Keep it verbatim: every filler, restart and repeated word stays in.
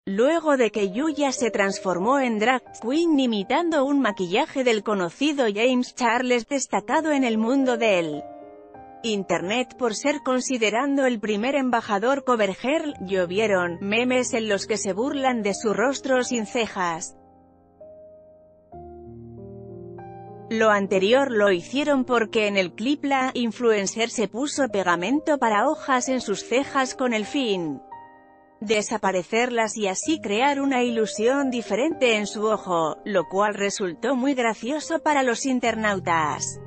luego de que Yuya se transformó en drag queen imitando un maquillaje del conocido James Charles, destacado en el mundo del Internet por ser considerado el primer embajador cover girl. Llovieron memes en los que se burlan de su rostro sin cejas. Lo anterior lo hicieron porque en el clip la influencer se puso pegamento para hojas en sus cejas con el fin de desaparecerlas y así crear una ilusión diferente en su ojo, lo cual resultó muy gracioso para los internautas.